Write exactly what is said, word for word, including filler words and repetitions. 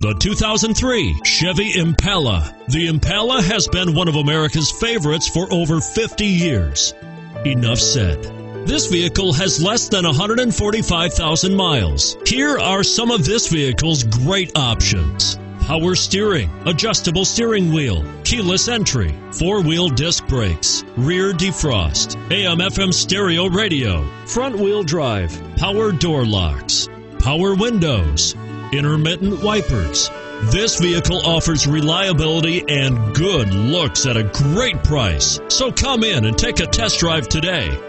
The two thousand three Chevy Impala. The Impala has been one of America's favorites for over fifty years. Enough said. This vehicle has less than one hundred forty-five thousand miles. Here are some of this vehicle's great options: power steering, adjustable steering wheel, keyless entry, four-wheel disc brakes, rear defrost, A M F M stereo radio, front-wheel drive, power door locks, power windows, intermittent wipers. This vehicle offers reliability and good looks at a great price. So come in and take a test drive today.